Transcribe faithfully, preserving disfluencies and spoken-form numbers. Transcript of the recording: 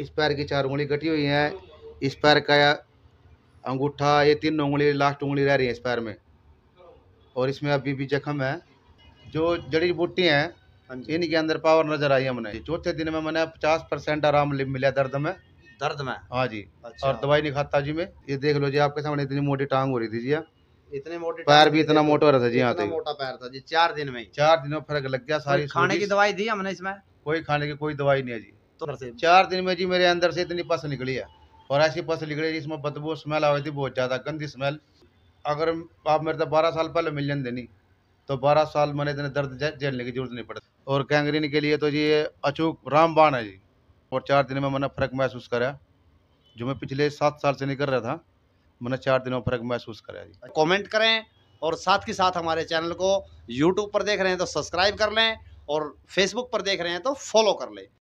इस पैर की चार उंगली कटी हुई है, इस पैर का अंगूठा, ये तीन उंगली लास्ट उंगली रह रही है इस पैर में, और इसमें अभी भी जख्म है। जो जड़ी बूटी है इनके अंदर पावर नजर आई हमने। चौथे दिन में मैंने पचास परसेंट आराम मिला दर्द में। दर्द में? हाँ जी। अच्छा। और दवाई नहीं खाता जी मैं। ये देख लो जी, आपके सामने इतनी मोटी टांग हो रही थी जी। इतने मोटे पैर भी इतना मोटा हो रहा था जी। यहाँ इतना मोटा पैर था जी, चार दिन में चार दिन में फर्क लग गया। सारी खाने की दवाई दी हमने इसमें? कोई खाने की कोई दवाई नहीं है जी। तो चार दिन में जी मेरे अंदर से इतनी पस निकली है, और ऐसी पस निकली जिसमें बदबू स्मेल आ रही थी, बहुत ज्यादा गंदी स्मेल। अगर आप मेरे तो बारह साल पहले मिल जाते नहीं तो बारह साल मैंने इतने दर्द झेलने की जरूरत नहीं पड़ती। और गैंग्रीन के लिए तो जी ये अचूक रामबाण है जी। और चार दिन में मैंने फर्क महसूस करा, जो मैं पिछले सात साल से नहीं कर रहा था, मैंने चार दिनों में फर्क महसूस करा जी। कमेंट करें, और साथ के साथ हमारे चैनल को यूट्यूब पर देख रहे हैं तो सब्सक्राइब कर लें, और फेसबुक पर देख रहे हैं तो फॉलो कर लें।